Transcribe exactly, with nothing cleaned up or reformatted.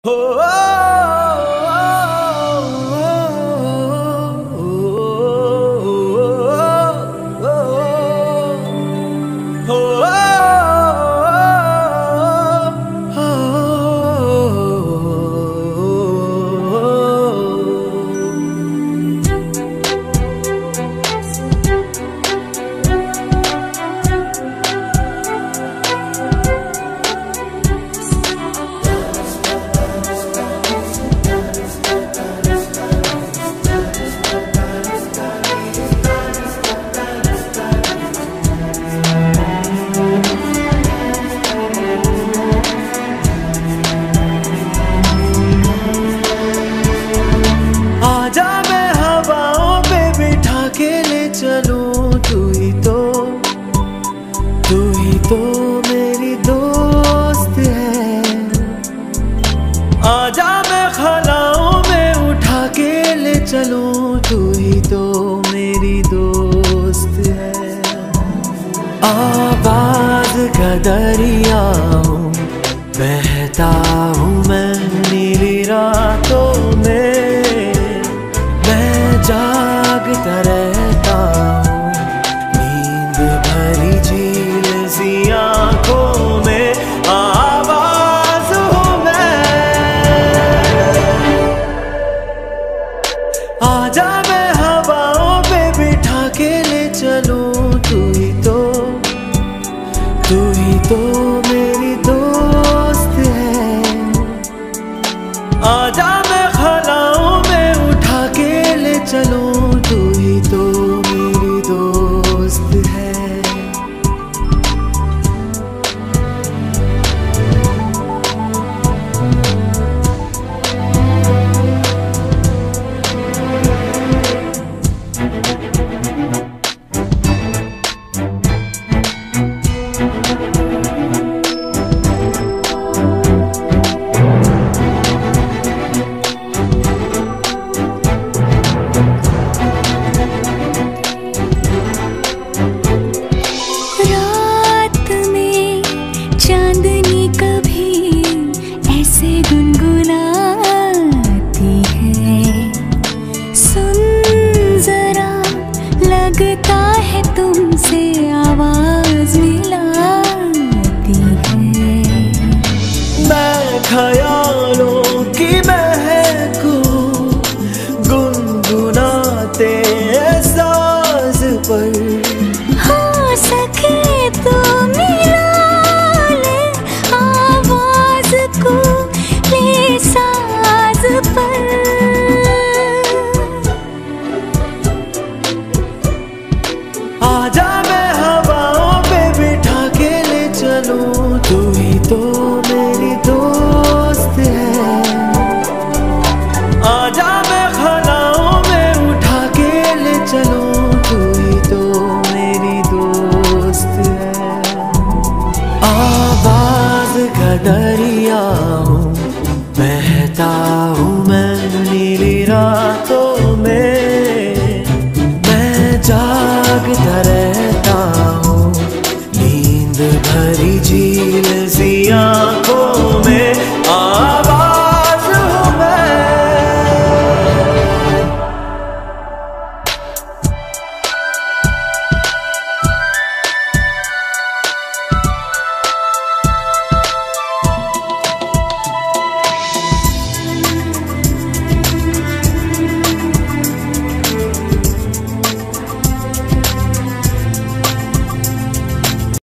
हो चलूं, तू ही तो तू ही तो मेरी दोस्त है। आजा मैं खलाओं में उठा के ले चलूं, तू ही तो मेरी दोस्त है। आवाज का दरिया हूँ, बहता हूँ मैं नीली रातों में, मैं जागता रहता हूँ नींद भरी झील सी आँखों में। आवाज हूँ मैं, आजा मैं हवाओं पे बिठा के ले चलूं, तू ही तो तू ही तो मेरी दोस्त है। आजा मैं खलाओं में उठा के ले चलूं, तू ही तो मेरी दोस्त है। चांदनी कभी ऐसे गुनगुना